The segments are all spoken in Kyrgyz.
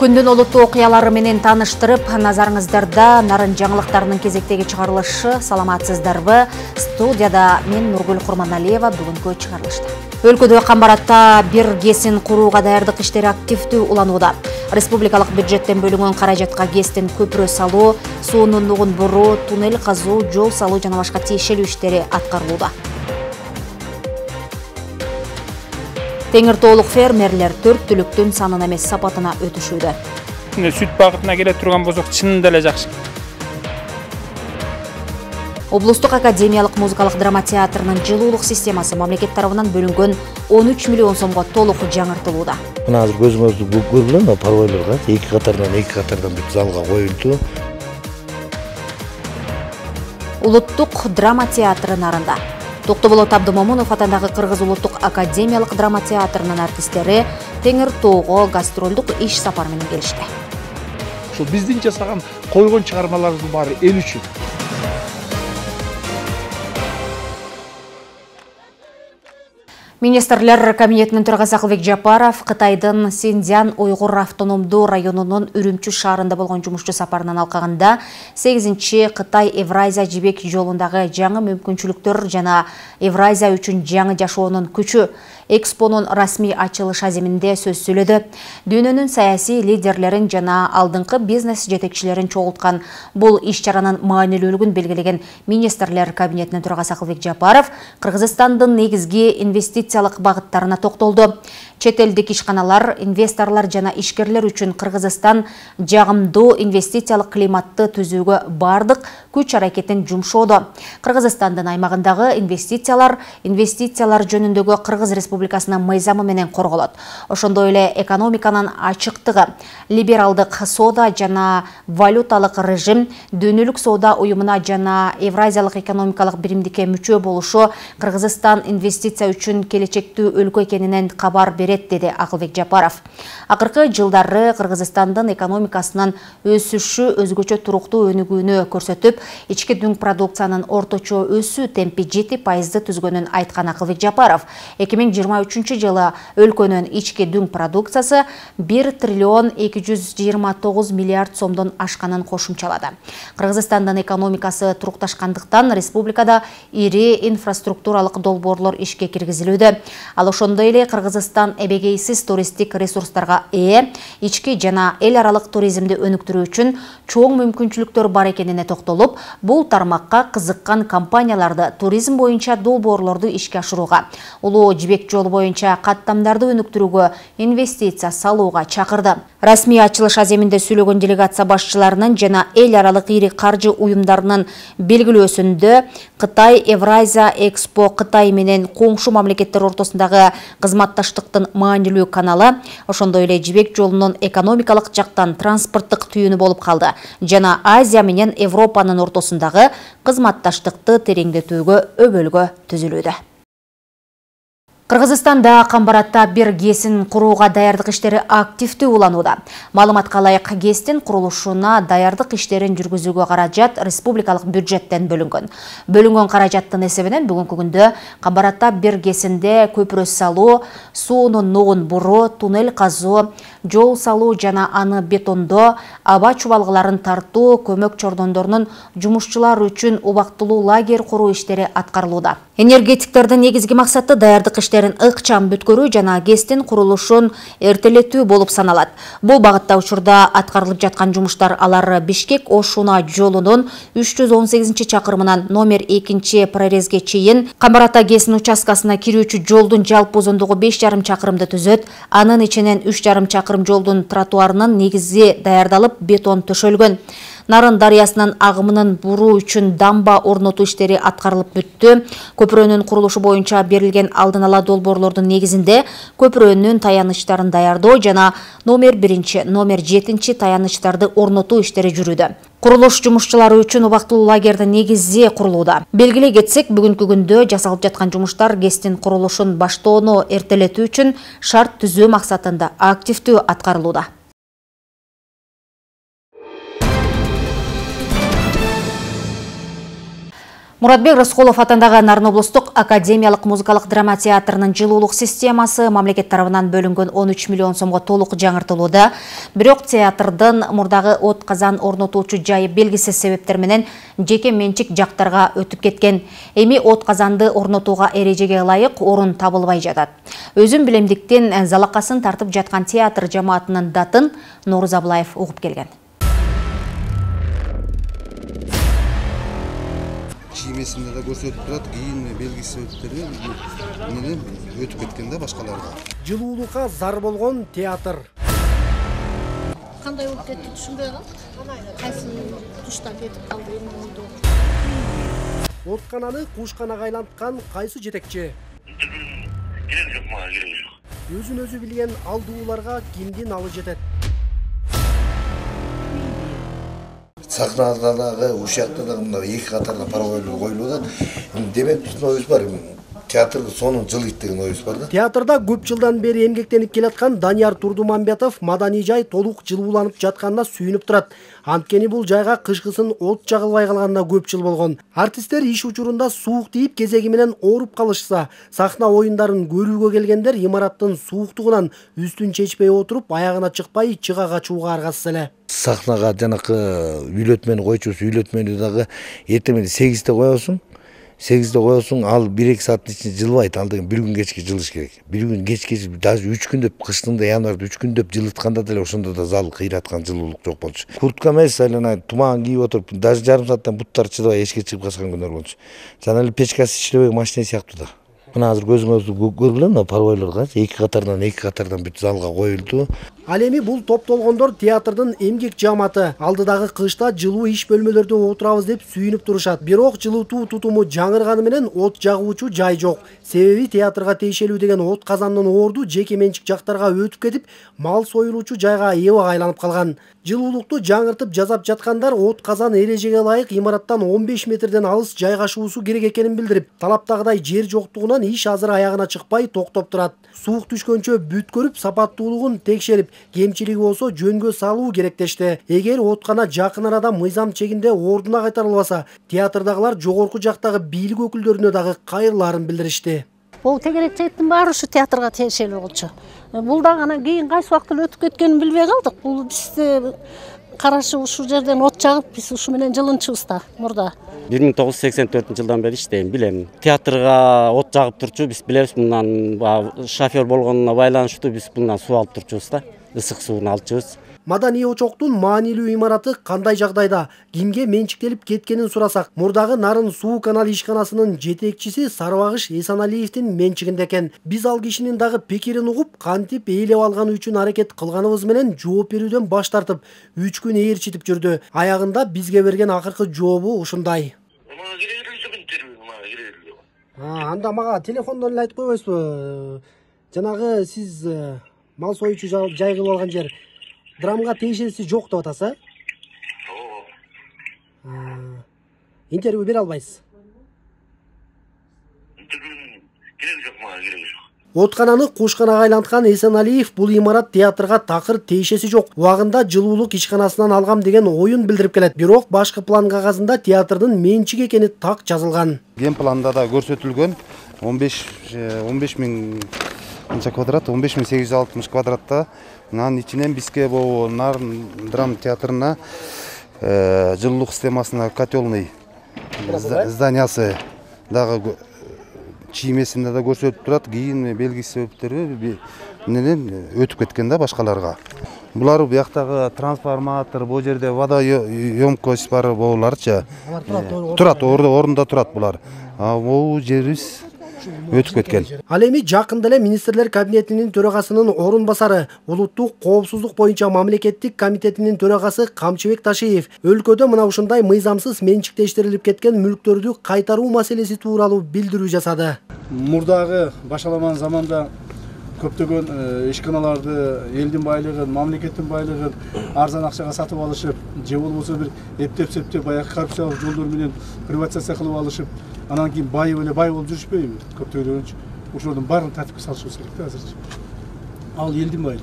Күндүн олуттуу окуялары менен таныштырып, назарыңыздарда нарын жаңылыктарынын кезектеги чыгарылышы. Саламатсыздарбы? Студияда мен Нургүл Курманалиева бүгүнкү чыгарылышта. Өлкөдө камбаратта бир ГЭСин курууга даярдык иштери активдүү уланууда. Республикалык бюджеттен бөлүнгөн каражатка ГЭСтин көпүрө салуу, суунун нугун буруу, туннель казуу, жол салуу жана башка тиешелүү иштери аткарылууда. Теңиртоолук фермерлер 4 түлүктүн санына эмес сапатына өтүшүүдө. Сүт багытына келе турган болсок, чынында эле жакшы. Облустук академиялык музыкалык драма театрынын жылуулук системасы мамлекет тарабынан бөлүнгөн 13 миллион сомго толук жаңыртылууда. Мына азыр көзүңүздү көргүлө, парвойлорго эки катардан бүт залга коюлду. Улуттук драма театры нарында Токтоболот Абдымомунов атындагы Кыргыз улуттук академиялык драма театрынын артисттери Теңиртоого гастролдук иш сапар менен келишти. Ошо биздин жасаган койгон чыгармаларыбыздын баары эл үчүн. Министрлер кабинетинин төрагасы Акылбек Жапаров Кытайдын Синьцзян уйгур автономдуу районунун Үрүмчү шаарында болгон жумушчу сапарынан алкагында 8-чи Кытай Евразия жибек жолундагы жаңы мүмкүнчүлүктөр жана Евразия үчүн жаңы жашоонун күчү экспонун расмий ачылыш аземинде сөз сүйлөдү. Дүйнөнүн саясий лидерлерин жана алдыңкы бизнес жетекчилерин чогулткан бул иш-чаранын маанилүүлүгүн белгилеген министрлер кабинетинин төрагасы Акылбек Жапаров Кыргызстандын негизги инвестициялык багыттарына токтолду. Чет элдик ишканалар, инвесторлор жана ишкерлер үчүн Кыргызстан жагымдуу инвестициялык климатты түзүүгө бардык күч аракетин жумшоодо. Кыргызстандын аймагындагы инвестициялар жөнүндөгү Кыргыз Республикасынын мыйзамы менен корголот. Ошондой эле экономиканын ачыктыгы, либералдык соода жана валюталык режим, дүйнөлүк соода уюмуна жана Евразиялык экономикалык биримдикке мүчө болушу Кыргызстан инвестиция үчүн келечектүү өлкө экенинен кабар берет, деди Акылбек Жапаров. Акыркы жылдары Кыргызстандын экономикасынын өсүшү өзгөчө туруктуу өнүгүүнү көрсөтүп, ички дүң продукциянын орточо өсүү темпи 7% түзгөнүн айткан Акылбек Жапаров 2023 жылы өлкөнүн ички дүң продукциясы 1 триллион 229 миллиард сомдон ашканын кошумчалады. Кыргызстандын экономикасы турукташкандыктан республикада ири инфраструктуралык долбоорлор ишке киргизилүүдө. Ал ошондой эле Кыргызстан эбегейсиз туристтик ресурстарга ээ, ички жана эл аралык туризмди өнүктүрүү үчүн чоң мүмкүнчүлүктөр бар экенине токтолуп, бул тармакка кызыккан компанияларды туризм боюнча долбоорлорду ишке ашырууга, улуу жибек жолу боюнча каттамдарды өнүктүрүүгө инвестиция салууга чакырды. Расмий ачылыш аземинде сүйлөгөн делегация башчыларынын жана эл аралык ири каржы уюмдарынын белгилөөсүндө Кытай Евразия Экспо Кытай менен коңшу мамлекеттер ортосундагы кызматташтыктын маанилүү каналы, ошондой эле жибек жолунун экономикалык жактан транспорттук түйүнү болуп калды жана Азия менен Европанын ортосундагы кызматташтыкты тереңдетүүгө өбөлгө түзүлүүдө. Кыргызстанда камбаратта бир ГЭСин курууга даярдык иштери активдүү уланууда. Маалыматка ылайык, ГЭСтин курулушуна даярдык иштерин жүргүзүүгө каражат республикалык бюджеттен бөлүнгөн. Бөлүнгөн каражаттын эсебинен бүгүнкү күндө камбаратта бир ГЭСинде көпүрө салуу, суунун нугун буруу, туннель казуу, жол салуу жана аны бетондоо, аба чубалгыларын тартуу, көмөк чордондорунун жумушчулар үчүн убактылуу лагерь куруу иштери аткарылууда. Энергетиктердин негизги максаты даярдык иштерин ыкчам бүткөрүү жана ГЭСтин курулушун эртелетүү болуп саналат. Бул багытта учурда аткарылып жаткан жумуштар алар Бишкек-Ош-Уна жолунун 318 чакырымынан номер 2 прорезге чейин, Камбарата ГЭСинин участкасына кирүүчү жолдун жалпы узундугу 5,5 чакырымды түзөт. Анын ичинен 3,5 чакырым жолдун тротуарынын негизи даярдалып, бетон төшөлгөн. Нарын дарыясынын агымынын буруу үчүн дамба орнотуу иштери аткарылып бүттү. Көпүрөнүн курулушу боюнча берилген алдын ала долбоорлордун негизинде көпүрөнүн таянычтарын даярдоо жана номер 1, номер 7 таянычтарды орнотуу иштери жүрүүдө. Курулуш жумушчулары үчүн убактылуу лагердин негизи курулууда. Белгилей кетсек, бүгүнкү күндө жасалып жаткан жумуштар ГЭСтин курулушун баштоону эртелетүү үчүн шарт түзүү максатында активдүү аткарылууда. Муратбек Рыскулов атындағы Нарын облыстық академиялық музыкалық драма театрының жылулық системасы мамлекет тарабынан бөлінген 13 миллион сомға толық жаңыртылуда. Бирок театрдың мурдагы от казан орнотуучу жайы белгисиз себептерменен жеке менчик жактарга өтүп кеткен. Эми от казанды орнотууга эрежеге ылайык орун табылбай жатат. Өзүн билемдиктен залакасын тартып жаткан театр жамаатынын датын Нурuz Аблаев угуп келген. Чиймесинде да көрсөтүп турат, кийин белгисиз себептери менен өтүп кеткен да башкаларга. Жылуулукка зар болгон театр. Кандай болуп кетти түшүнбөй калдым. Кайсы туштан кетип калды эми болду. Откананы кушканага айланткан кайсы жетекчи? Керек жок, мага керек жок. Өзүн өзү билген алдууларга кимдин алы жетет? Сахнадагы ушакта да мына эки катардан паровойлор коюлууда. Демек биздин оюбуз бар. Театрды сонун жылыйт деген оюбуз бар да. Театрда көп жылдан бери эмгектенип келаткан Данияр Турдумамбетов маданий жай толук жылууланып жатканына сүйүнүп турат. Анткени бул жайга кышкысын от жагылбай калганына көп жыл болгон. Артисттер иш учурунда суук тийип кезеги менен ооруп калышса, сахна оюндарын көрүүгө келгендер имараттын сууктугунан үстүн чечпей отуруп, аягына чыкпай чыга качууга аргасыз эле. Сахнага жанакы үйлөтмени койчусу, үйлөтмени дагы эртең 8-те коесуң. 8-те коесуң, ал 1-2 сааттын ичинде жылбайт. Ал деген 1 күн кечке жылыш керек. 1 күн кечке, даже 3 күндөп, кыштыңда январда 3 күндөп жылытканда деле ошондо да зал кыйраткан жылуулук жок болчу. Куртка эмес, айлана туман кийип отуруп, даже жарым сааттан буттар чыдабай эшикке чыгып качкан күндөр болчу. Жана эле печкасы иштебеген машина сыяктуу да. Мына азыр көзүңүздү көргүлө, мына паровойлорго эки катардан бүт залга коюлду. Ал эми бул топтолгондор театрдын эмгек жамааты. Алдыдагы кышта жылуу иш бөлмөлөрдө отурабыз деп сүйүнүп турушат. Бирок жылытуу тутуму жаңырганы менен от жагуучу жай жок. Себеби театрга тиешелүү деген от казандын орду жеке менчик жактарга өтүп кетип, мал союлуучу жайга эбага айланып калган. Жылуулукту жаңыртып жазап жаткандар от казан эрежеге ылайык имараттан 15 метрден алыс жайгашуусу керек экенин билдирип, талаптагыдай жер жоктугунан иш азыр аягына чыкпай токтоп турат. Суук түшкөнчө бүт көрүп, сапаттуулугун текшерип, кемчилиги болсо жөнгө салуу керек дешти. Эгер откана жакын арада мыйзам чегинде ордуна кайтарылбаса, театрдагылар жогорку жактагы бийлик өкүлдөрүнө дагы кайрылаарын билдиришти. Бул тегеректейтин баары ушу театрга тиешелүү болчу. Бул дагы анан кийин кайсы убакта өтүп кеткенин билбей калдык. Бул бизде карашы ушу жерден от жагып, биз ушу менен жылынчубуз да мурда. 1984 жылдан бери иштейм, билем. Театрга от жагып турчу, биз билебиз, мындан шофер болгонуна байланыштуу биз мындан суу алып турчубуз да, ысык сууну алчубуз. Маданий очоктун маанилүү имараты кандай жагдайда, кимге менчиктелип кеткенин сурасак, мурдагы Нарын суу канал ишканасынын жетекчиси Сарыбагыш Эсеналиевдин менчигинде экен. Биз ал кишинин дагы пикирин угуп, кантип ээлеп алганы үчүн аракет кылганыбыз менен жооп берүүдөн баш тартып, 3 күн ээрчитип жүрдү. Аягында бизге берген акыркы жообу ушундай. Анда мага телефондон эле айтып койбойсузбу? Жанагы сиз мал союучу жай кылып алган жер драмга тиешеси жок деп атасыз, интервью бере албайсыз. Керек жок, мага керек жок. Откананы кушканага айланткан Эсеналиев бул имарат театрга такыр тиешеси жок. Убагында жылуулук ишканасынан алгам деген оюн билдирип келет. Бирок башкы план кагазында театрдын менчиги экени так жазылган. Ген планда да көрсөтүлгөн 15 миң квадрат, 15.860 квадратта. Анын ичинен бизге бул Нарын драма театрына жылуулук системасына котелный зданиясы дагы чиймесинде да көрсөтүп турат, кийин белгисиз себептери менен өтүп кеткен да башкаларга. Булар бияктагы трансформатор, бул жерде водоемкость бар боларчы. Турат, ордунда турат булар. Бул жерибиз өтүп кеткен. Ал эми жакында эле министрлер кабинетинин төрагасынын орун басары, улуттук коопсуздук боюнча мамлекеттик комитетинин төрагасы Камчыбек Ташиев өлкөдө мына ушундай мыйзамсыз менчиктештирилип кеткен мүлктөрдү кайтаруу маселеси тууралуу билдирүү жасады. Мурдагы башаламан заманда көптөгөн ишканаларды элдин байлыгын, мамлекеттин байлыгын арзан акчага сатып алышып, же болбосо бир эптеп-септеп баягы коррупциялык жолдор менен приватизация кылып алышып, анан кийин байып эле бай болуп жүрүшпөйбү? Көптөгөнчү ошолордун баарын тартипке салышыбыз керек да азырчы. Ал элдин байлыгы.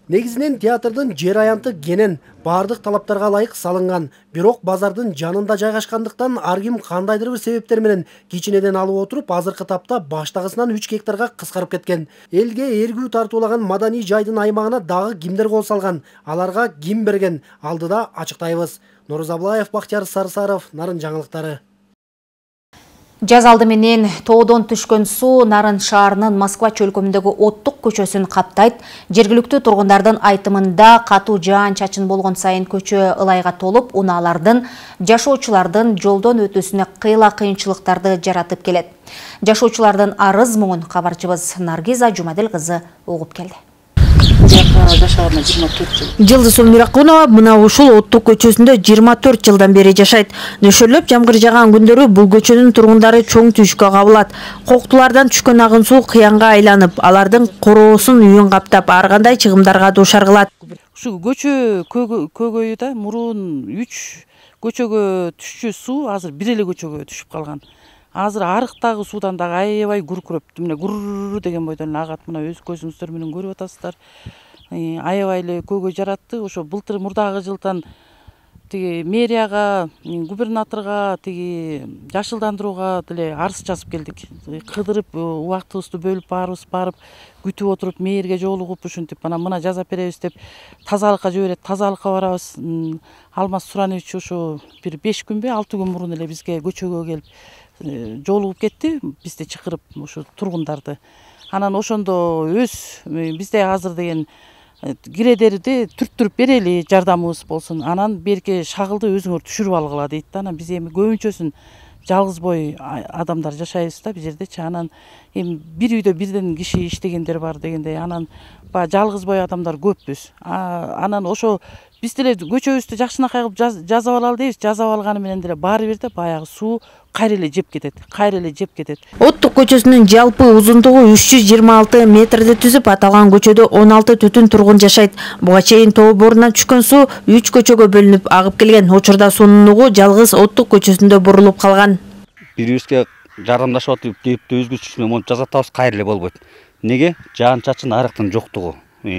Негизинен театрдын жер аянты кенен, бардык талаптарга ылайык салынган. Бирок базардын жанында жайгашкандыктан ар ким кандайдыр бир себептер менен кичинеден алып отуруп, азыркы тапта баштагысынан 3 гектарга кыскарып кеткен. Элге эргүү тартуулаган маданий жайдын аймагына дагы кимдер кол салган, аларга ким берген, алдыда ачыктайбыз. Нурuz Аблаев, Бактияр Сарсаров, Нарын жаңылыктары. Жаз алды менен тоодон түшкөн суу Нарын шаарынын Москва чөлкөмүндөгү Оттук көчөсүн каптайт. Жергиликтүү тургундардын айтымында катуу жаан-чачын болгон сайын көчө ылайга толуп, унаалардын, жашоочулардын жолдон өтүүсүнө кыйла кыйынчылыктарды жаратып келет. Жашоочулардын арыз муңун кабарчыбыз Наргиза Жумадел кызы угуп келди. Жылдыз Миракунова мына ушул Оттук көчөсүндө 24 жылдан бери жашайт. Нөшөрлөп жамгыр жаган күндөрү бул көчөнүн тургундары чоң түшкө кабылат. Коктулардан түшкөн агын суу кыянга айланып, алардын короосун үйүн каптап, ар кандай чыгымдарга дуушар кылат. Ушу көчө көгөйү да мурун 3 көчөгө түшчү суу азыр бир эле көчөгө түшүп калган. Азыр арыктагы суудан дагы аябай күркүрөп, мына гүр деген бойдон агат, мына өз көзүңүздөр менен көрүп атасыздар. Аябай эле көгөй жаратты. Ошо былтыр мурдагы жылдан тиги мэрияга, губернаторго, тиги жашылдандырууга деле арыз жазып келдик. Кыдырып, убактыбызды бөлүп барып, күтүп отуруп, мэрге жолугуп, ушинтип мына жазап беребиз деп тазалыкка жиберет, тазалыкка барабыз. Алмаз Суранович ошо бир 5 күнбү, 6 күн мурун эле бизге көчөгө келип жолугуп кетти, бизди чакырып, ошо тургундарды. Анан ошондо бизде азыр деген киредерди түрттүрүп берели, жардамыбыз болсун. Анан берки шагылды өзүңөр түшүрүп алгыла дейт да. Анан биз эми көбүнчөсүн жалгыз бой адамдар жашайбыз да, бизердечи. Анан эми бир үйдө бирден киши иштегендер бар дегендей. Анан жалгыз бой адамдар көппүз. Анан ошо биз деле көчөбүздү жакшынакай кылып жазап алалы дейбиз. Жазап алганы менен деле баары бир да баягы суу кайра эле жеп кетет. Оттук көчөсүнүн жалпы узундугу 326 метрди түзүп, аталган көчөдө 16 түтүн тургун жашайт. Буга чейин тоо борунан түшкөн суу 3 көчөгө бөлүнүп агып келген. Учурда суунун угу жалгыз Оттук көчөсүндө бурулуп калган. Бирибизге жардамдашып атып, депти өз күчүбүз менен жазып атабыз, кайра эле болбойт. Неге? Жаан-чачын арыктын жоктугу.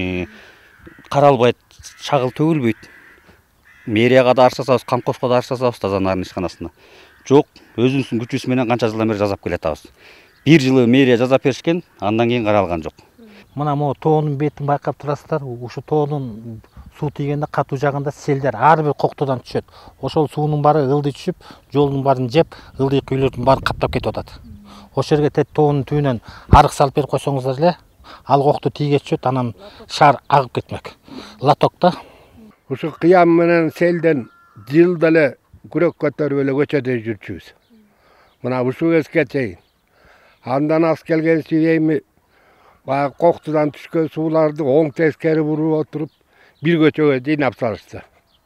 Каралбайт, шагыл төгүлбөйт. Мэрияга да арыз жазабыз, Камковго да арыз жазабыз, таза Нарын ишканасына. Жок, өзүбүздүн күчүбүз менен канча жылдан бери жазап келатабыз. Бир жылы мэрия жазап беришкен, андан кийин каралган жок. Мына могу тоонун бетин байкап турасыздар. Ушу тоонун суу тийгенде катуу жагында селдер ар бир коктудан түшөт. Ошол суунун баары ылдый түшүп, жолдун баарын жеп, ылдый күйлөрдүн баары каптап кетип атат. Ошол жерге тет тоонун түбүнөн арык салып берип койсоңуздар эле, ал кокту тийге түшөт, анан шаар агып кетмек. Лотокто ушу кыям менен селден жылда эле күрөк көтөрүп эле көчөдө жүрчүбүз. Мына ушул кезге чейин. Андан аз келген эми баягы коктудан түшкөн сууларды оң тескери буруп отуруп, бир көчөгө жыйнап салышты.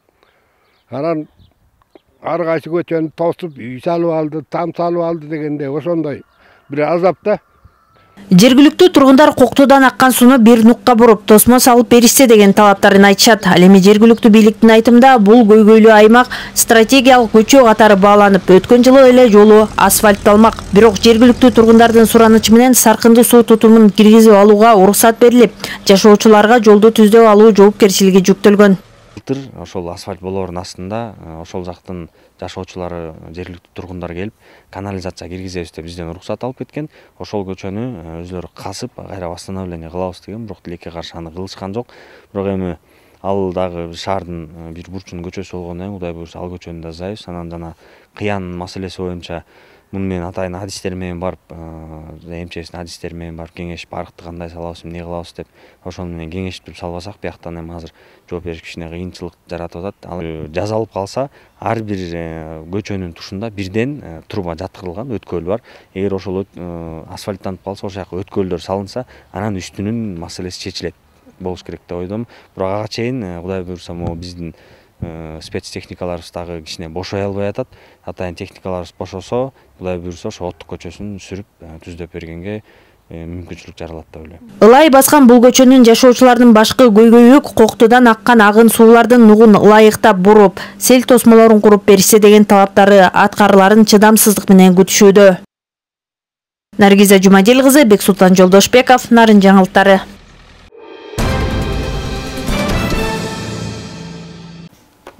Анан ар кайсы көчөнү тосуп, үй салып алды, там салып алды дегенде ошондой бир азапта. Жергиликтүү тургундар коктудан аккан сууну бир нукка буруп, тосмо салып беришсе деген талаптарын айтышат. Ал эми жергиликтүү бийликтин айтымында бул көйгөйлүү аймак стратегиялык көчө катары бааланып, өткөн жылы эле жолу асфальтталмак. Бирок жергиликтүү тургундардын суранычы менен саркынды суу тутумун киргизип алууга уруксат берилип, жашоочуларга жолду түздөп алуу жоопкерчилиги жүктөлгөн. Былтыр ошол асфальт болоордун астында ошол жактын жашоочулары, жергиликтүү тургундар келип, канализация киргизебиз деп бизден уруксат алып кеткен. Ошол көчөнү өзүлөрү касып, кайра восстановление кылабыз деген, бирок тилекке каршы аны кылышкан жок. Бирок эми ал дагы шаардын бир бурчунун көчөсү болгондон кийин, Кудай буйрса, ал көчөнү да жазайбыз. Анан жана кыян маселеси боюнча муну менен атайын адистер менен барып, МЧСтин адистери менен барып кеңешип, арыкты кандай салабыз, эмне кылабыз деп, ошону менен кеңешип салбасак, бияктан эми азыр жооп бериш кичине кыйынчылык жаратып атат. Ал жазалып калса, ар бир көчөнүн тушунда бирден труба жаткырылган, өткөл бар. Эгер ошол асфальттанып калса, ошол жака өткөлдөр салынса, анан үстүнүн маселеси чечилет болуш керек деп ойдом. Бирок ага чейин Кудай буйрса, могу биздин спецтехникаларыбыз дагы кичине бошой албай атат. Атайын техникаларыбыз бошосо, Кудай буйрса, ошо Оттук көчөсүн сүрүп, түздөп бергенге мүмкүнчүлүк жаралат деп ойлойм. Ылай баскан бул көчөнүн жашоочулардын башкы көйгөйү коктудан аккан агын суулардын нугун ылайыктап буруп, сел тосмолорун куруп беришсе деген талаптары аткарыларын чыдамсыздык менен күтүшүүдө. Наргиза Жумадел кызы, Бексултан Жолдошбеков, Нарын жаңылыктары.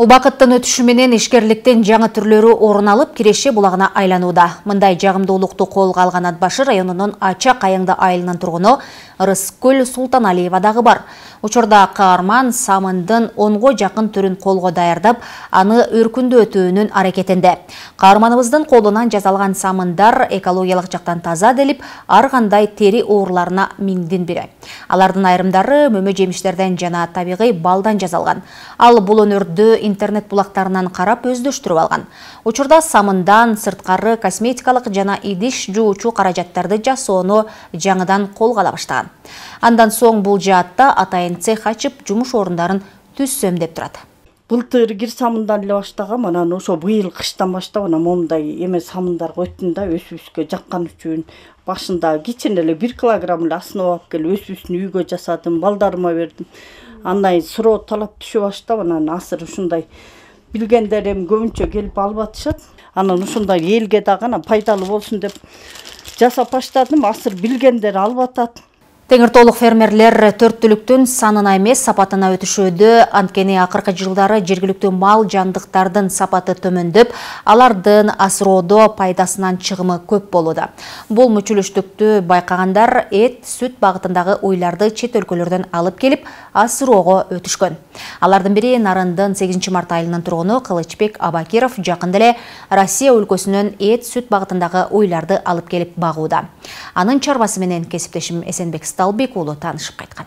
Убакыттын өтүшү менен ишкерликтин жаңы түрлөрү орун алып, Киреше булагына айланууда. Мындай жагымдуулукту колго алган Ат Башы районунун Ача Кайыңды айылынын тургуну Рыскүл Султаналиева дагы бар. Учурда каарман самындын 10го жакын түрүн колго даярдап, аны өркүндө өтүүнүн аракетинде. Каарманыбыздын колунан жасалган самындар экологиялык жактан таза делип, ар кандай тери ооруларына миңдин бири. Алардын айрымдары мөмө жемиштерден жана табигый балдан жасалган. Ал бул өнөрдү интернет булактарынан карап өздөштүрүп алган. Учурда самындан сырткары косметикалык жана идиш жуучу каражаттарды жасоону жаңыдан колго ала баштаган. Андан соң бул жаатта атайын цех ачып, жумуш орундарын түзсөм деп турат. Былтыр кир самындан эле баштагам, анан ошо быйыл кыштан баштап анан момундай эме самындар койдум да, өсүбүзгө жаккан үчүн. Башында кичине эле 1 килограмм эле основа алып келип өсүбүздүн үйгө жасадым, балдарыма бердим. Андан суроо талап түшө баштап, анан азыр ушундай билгендер эми көбүнчө келип алып атышат. Анан ушундай элге дагы пайдалуу болсун деп жасап баштадым. Азыр билгендер алып атат. Теңиртоолук фермерлер төрттүлүктүн санына эмес, сапатына өтүшүүдө. Анткени акыркы жылдары жергиликтүү мал жандыктардын сапаты төмөндөп, алардын асыроодо пайдасынан чыгымы көп болууда. Бул мүчүлүштүктү байкагандар эт, сүт багытындагы уйларды чет өлкөлөрдөн алып келип, асыроого өтүшкөн. Алардын бири Нарындын 8 март айылынын тургуну Кылычбек Абакиров жакында эле Россия өлкөсүнөн эт, сүт багытындагы уйларды алып келип багууда. Анын чарбасы менен кесиптешим Эсенбек Сталбек уулу таанышып кайткан.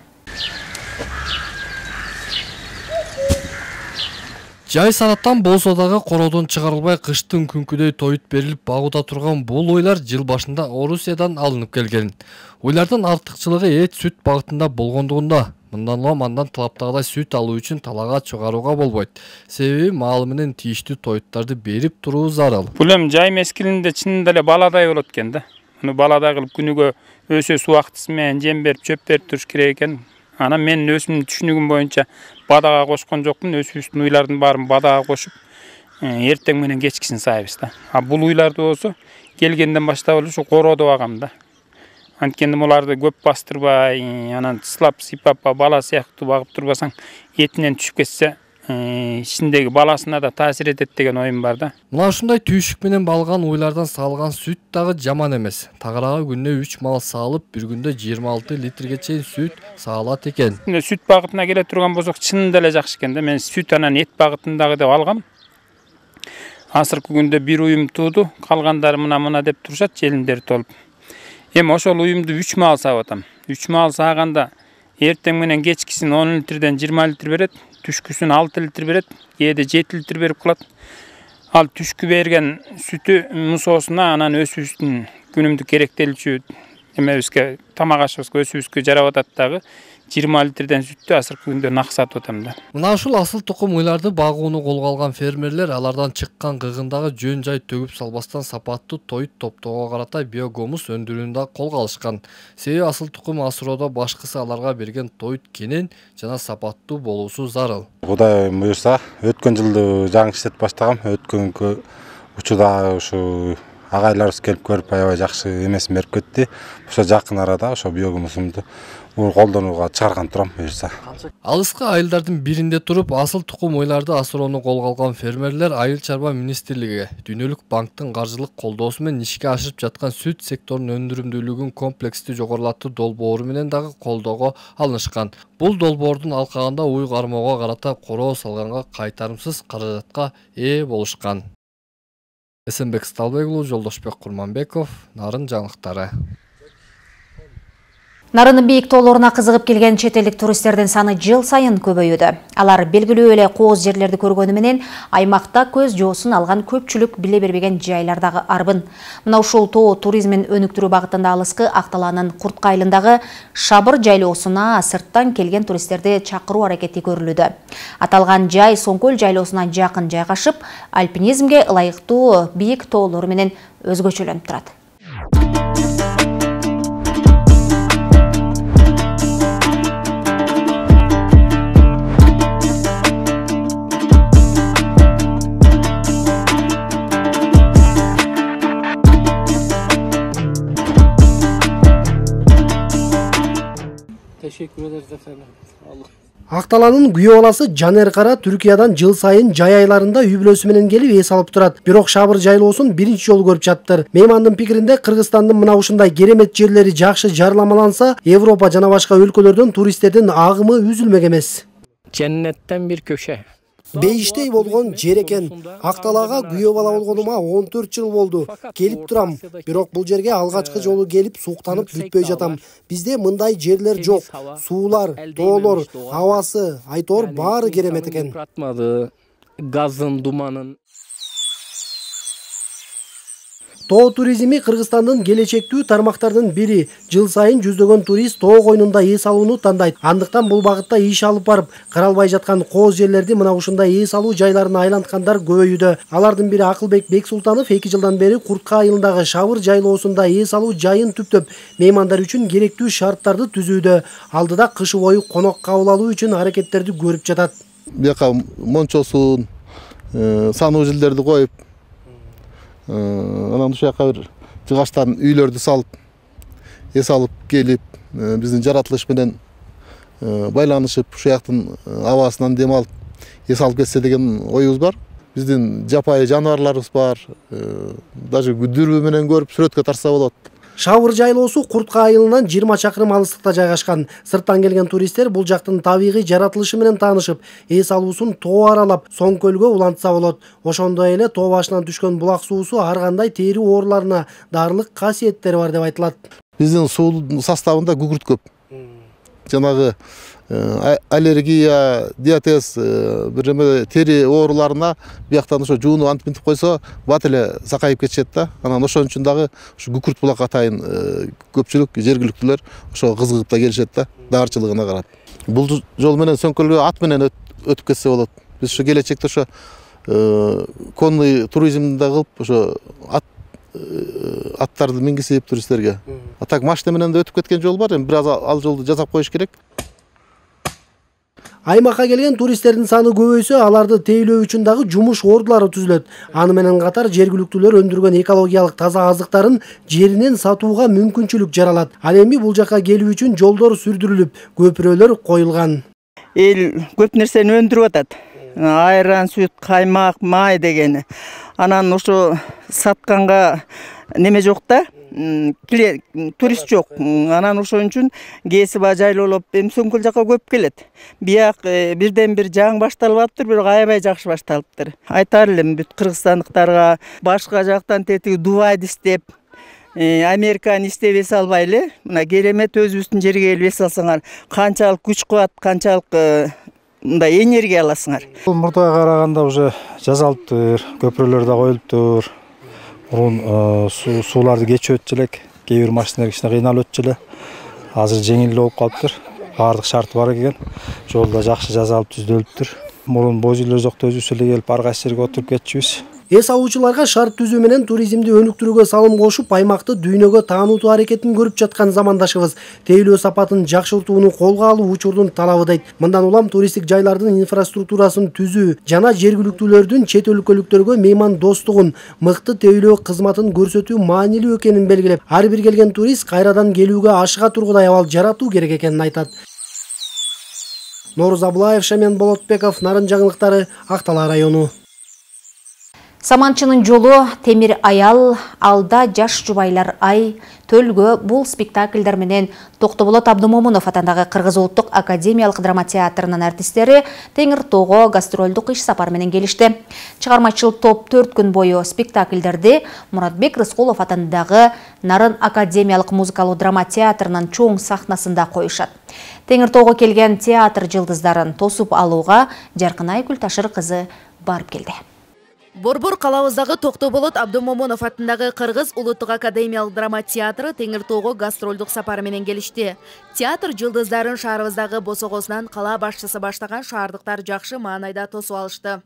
Жай санаттан болсо дагы короодон чыгарылбай кыштын күнкүдөй тоют берилип багууда турган бул уйлар жыл башында Орусиядан алынып келген. Уйлардын артыкчылыгы эт, сүт багытында болгондугунда. Мындан улам андан талаптагыдай сүт алуу үчүн талаага чыгарууга болбойт. Себеби маалы менен тийиштүү тоюттарды берип туруу зарыл. Бул эми жай мезгилинде чынында эле баладай болот экен да. Муну баладай кылып күнүгө өсөс убактысы менен жем берип, чөп берип туруш керек экен. Анан мен өзүмдүн түшүнүгүм боюнча бадага кошкон жокмун, өсүбүздүн уйлардын баарын бадага кошуп, эртең менен кечкисин сайбыз да. А бул уйларды болсо келгенден баштап эле ушу короодо багам да. Анткени буларды көп бастырбай, анан сылап сыйпап бала сыяктуу багып турбасаң, этинен түшүп кетсе, ичиндеги баласына да таасир этет деген оюм бар да. Мына ушундай түйшүк менен балган уйлардан салган сүт дагы жаман эмес. Тагырага күнүнө 3 мал саалып, бир күндө 26 литрге чейин сүт саалат экен. Сүт багытына келе турган болсок, чынында эле жакшы экен да. Мен сүт анан эт багытындагы деп алгам. Азыркы күндө бир уюм тууду, калгандары мына деп турушат, желимдери толуп. Эми ошол уюмду 3 мал саап атам. 3 мал сааганда эртең менен кечкисин 10 литрден 20 литр берет, түшкүсүн 6 литр берет, кээде 7 литр берип калат. Ал түшкү берген сүтү мусоосуна анан өсүбүздүн күнүмдүк керектелүүчү эмебизге, тамак ашыбызга, өсүбүзгө жарап атат дагы. 20 литрден сүттү азыркы күндө нак сатып атам да. Мына ушул асыл тукум уйларды багууну колго алган фермерлер алардан чыккан кыгындагы жөн жай төгүп салбастан сапаттуу тоют топтоого карата биогумус өндүрүүнү да колго алышкан. Себеби асыл тукум асыроодо башкысы аларга берген тоют кенен жана сапаттуу болуусу зарыл. Кудай буюрса, өткөн жылды жаңы иштетип баштагам. Өткөн учурда ушу агайларыбыз келип көрүп аябай жакшы эмесин берип кетти. Ошо жакын арада ошо биогумусумду колдонууга чыгарган турам буюрса. Алыскы айылдардын биринде туруп асыл тукум уйларды асыроону колго алган фермерлер Айыл чарба министрлиги, Дүйнөлүк банктын каржылык колдоосу менен ишке ашырып жаткан сүт секторунун өндүрүмдүүлүгүн комплекстүү жогорулатуу долбоору менен дагы колдоого алынышкан. Бул долбоордун алкагында уй кармоого карата короо салганга кайтарымсыз каражатка ээ болушкан. Эсенбек Сталбек уулу, Жолдошбек Курманбеков, Нарын жаңылыктары. Нарынын бийик тоолоруна кызыгып келген чет элдик туристтердин саны жыл сайын көбөйүүдө. Алар белгилүү эле кооз жерлерди көргөнү менен аймакта көз жоосун алган көпчүлүк биле бербеген жайлардагы арбын. Мына ушул тоо туризмин өнүктүрүү багытында алыскы Акталаанын Куртка айылындагы Шабыр жайлоосуна сырттан келген туристтерди чакыруу аракети көрүлүүдө. Аталган жай Соңкөл жайлоосуна жакын жайгашып, альпинизмге ылайыктуу бийик тоолору менен өзгөчөлөнүп турат. Teşekkür ederiz efendim. Allah. Акталанын күйөө баласы Жанер Кара Түркиядан жыл сайын жай айларында үй бүлөсү менен келип эс алып турат. Бирок Шабыр жайлоосун биринчи жолу көрүп жатыптыр. Меймандын пикиринде Кыргызстандын мына ушундай керемет жерлери жакшы жарнамаланса, Европа жана башка өлкөлөрдөн туристтердин агымы үзүлмек эмес. Cennetten bir köşe. Бейиштей болгон жер экен. Акталага күйөө бала болгонума 14 жыл болду. Келип турам. Бирок бул жерге алгачкы жолу келип суктанып бүтпөй жатам. Бизде мындай жерлер жок. Суулар, тоолор, абасы, айтор баары керемет экен. Gazın, dumanın. Тоо туризми Кыргызстандын келечектүү тармактардын бири. Жыл сайын жүздөгөн турист тоо койнунда эс алууну тандайт. Андыктан бул багытта иш алып барып, каралбай жаткан кооз жерлерди мына ушундай эс алуу жайларына айланткандар көбөйүүдө. Алардын бири Акылбек Бексултанов 2 жылдан бери Куртка айылындагы Шабыр жайлоосунда эс алуу жайын түптөп, меймандар үчүн керектүү шарттарды түзүүдө. Алдыда кышы бою конок кабыл алуу үчүн аракеттерди көрүп жатат. Бияка мончосун, сануу жилдерди коюп, анан ушул жака бир жыгачтан үйлөрдү салып, эс алып келип, биздин жаратылыш менен байланышып, ушул жактын абасынан дем алып, эс алып кетсе деген оюбуз бар. Биздин жапайы жаныбарларыбыз бар. Даже дүрбү менен көрүп сүрөткө тарса болот. Шабыр жайлоосу Куртка айылынан 20 чакырым алыстыкта жайгашкан. Сырттан келген туристтер бул жактын табигый жаратылышы менен таанышып, эс алуусун тоо аралап, соң көлгө улантса болот. Ошондой эле тоо башынан түшкөн булак суусу ар кандай тери ооруларына дарылык касиеттери бар деп айтылат. Биздин суунун составында күкүрт көп. Жанагы аллергия, диатез, бир тери ооруларына бияктан ошо жууну антип минтип койсо, бат эле сакайып кетишет да. Анан ошон үчүн дагы ушу күкүрт булак атайын көпчүлүк жергиликтүүлөр ошо кызыгып да келишет да, даарчылыгына карап. Бул жол менен Сөңкөлгө ат менен өтүп кетсе болот. Биз ошо келечекте ошо конный туризмди кылып, ошо аттарды мингизип туристтерге. А так машина менен да өтүп кеткен жол бар, эми бир аз ал жолду жасап коюш керек. Аймакка келген туристтердин саны көбөйсө, аларды тейлөө үчүн дагы жумуш ордулары түзүлөт. Аны менен катар жергиликтүүлөр өндүргөн экологиялык таза азыктарын жеринен сатууга мүмкүнчүлүк жаралат. Ал эми бул жакка келүү үчүн жолдор сүрдүрүлүп, көпүрөлөр коюлган. Эл көп нерсени өндүрүп атат. Айран, сүт, каймак, май дегени. Анан ошо сатканга неме жок да, турист жок. Анан ошон үчүн кесип жайлоолоп эми Сөңкөл жака көп келет. Бияк бирден бир жаңы башталып атыптыр, бирок аябай жакшы башталыптыр. Айтар элем бүт кыргызстандыктарга башка жактан тетиги Дубайды издеп, Американы издеп эс албай эле, мына керемет өзүбүздүн жерге келип эс алсаңар, канчалык күч кубат, канчалык мындай энергия аласыңар. Бул мурдага караганда уже жасалыптыр, көпүрөлөр да коюлуптур. Мурун сууларды кечип өтчү элек, кээ бир машиналар кичине кыйналып өтчү эле. Азыр жеңил болуп калыптыр. Баардык шарты бар экен. Жол да жакшы жасалып түзүлүптүр. Мурун боз-үйлөр жокто өзүбүз эле келип ар кайсы жерге отуруп кетчүбүз. Эс алуучуларга шарт түзүү менен туризмди өнүктүрүүгө салым кошуп, аймакты дүйнөгө таанутуу аракетин көрүп жаткан замандашыбыз тейлөө сапатын жакшыртууну колго алуу учурдун талабы дейт. Мындан улам туристтик жайлардын инфраструктурасын түзүү жана жергиликтүүлөрдүн чет өлкөлүктөргө мейман достугун, мыкты тейлөө кызматын көрсөтүү маанилүү экенин белгилеп, ар бир келген турист кайрадан келүүгө ашыга тургудай абал жаратуу керек экенин айтат. Норuz Абылаев, Шамен Болотбеков, Нарын жаңылыктары, Актала району. Саманчынын жолу, Темир аял, алда жаш жубайлар ай, төлгө бул спектакльдар менен Токтоболот Абдымомунов атындагы Кыргыз Улуттук академиялык драма театрынын артисттери Теңир Тоого гастролдук иш сапар менен келишти. Чыгармачыл топ 4 күн бою спектакльдерди Муратбек Рыскулов атындагы Нарын академиялык музыкалуу драма театрынын чоң сахнасында коюшат. Теңир Тоого келген театр жылдыздарын тосуп алууга Жаркынай Күлташыр кызы барып келди. Борбор калабыздагы Токтоболот Абдымомунов атындагы Кыргыз Улуттук академиялык драма театры Теңир Тоого гастролдук сапар менен келишти. Театр жылдыздарын шаарыбыздагы босогосунан кала башчысы баштаган шаардыктар жакшы маанайда тосуп алышты.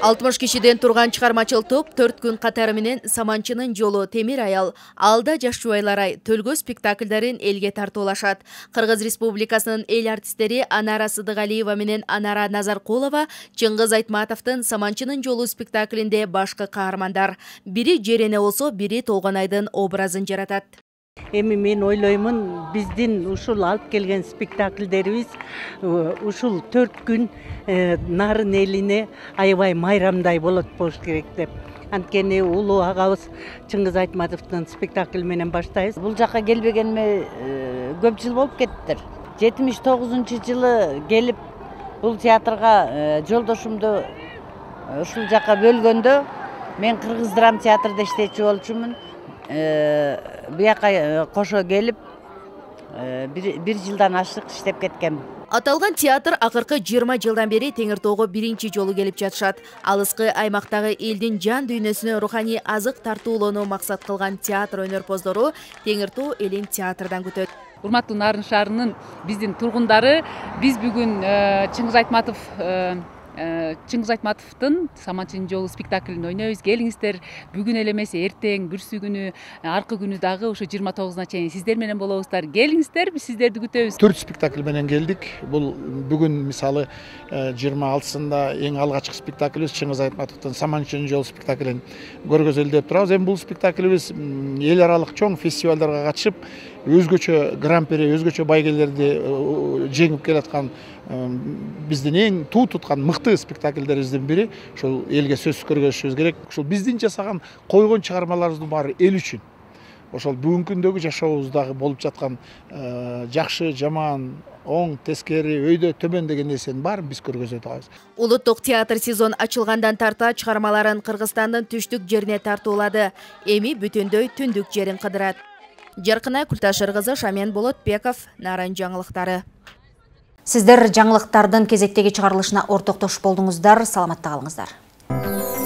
60 кишиден турган чыгармачыл топ 4 күн катары менен Саманчынын жолу, Темир аял, Алда жаш жубайлар Төлгө спектакльдерин элге тартуулашат. Кыргыз Республикасынын эл артисттери Анара Сыдыгалиева менен Анара Назаркулова Чыңгыз Айтматовдун Саманчынын жолу спектаклинде башкы каармандар. Бири Жерене болсо, бири Толгонайдын образын жаратат. Эми мен ойлоймун, биздин ушул алып келген спектакльдерибиз ушул 4 күн нарын элине аябай майрамдай болот болуш керек деп. Анткени улуу агабыз Чыңгыз Айтматовдун спектакль менен баштайбыз. Бул жака келбегениме көп жыл болуп кеттир. 79-жылы келип бул театрга жолдошумду ушул жака бөлгөндө мен Кыргыз драм театрда иштечү болчумун. Буяка кошо келип бир жылдан ашык иштеп кеткем. Аталган театр акыркы 20 жылдан бери Теңиртоого биринчи жолу келип жатышат. Алыскы аймактагы элдин жан дүйнөсүнө руханий азык тартуулоону максат кылган театр өнөрпоздору Теңиртоо элин театрдан күтөт. Урматтуу Нарын шаарынын биздин тургундары, биз бүгүн Чыңгыз Айтматовдун Саманчынын жолу спектаклин ойнойбуз. Келиңиздер, бүгүн эле эмес, эртең, бүрсү күнү, аркы күнү дагы ошо 29-на чейин сиздер менен болобуздар. Келиңиздер, биз сиздерди күтөбүз. 4 спектакль менен келдик. Бул бүгүн мисалы 26-сында эң алгачкы спектаклибиз Чыңгыз Айтматовдун Саманчынын жолу спектаклин көргөзөлдөп турабыз. Эми бул спектаклибиз эл аралык чоң фестивалдарга катышып, өзгөчө гран-при, өзгөчө байгелерди жеңип келаткан биздин эң туу туткан мыкты спектакльдерибиздин бири. Ошол элге сөзсүз көргөзүшүбүз керек. Ошол биздин жасаган койгон чыгармаларыбыздын баары эл үчүн. Ошол бүгүнкү күндөгү жашообуздагы болуп жаткан жакшы, жаман, оң, тескери, өйдө, төмөн деген нерсенин баарын биз көргөзө атабыз. Улуттук театр сезон ачылгандан тарта чыгармаларын Кыргызстандын түштүк жерине тартуулады. Эми бүтүндөй түндүк жерин кыдырат. Жаркынай Култашыр кызы, Шамен Болотбеков, Нарын жаңылыктары. Сиздер жаңылыктардын кезектеги чыгарылышына ортоктош болдуңуздар, саламатта калыңыздар.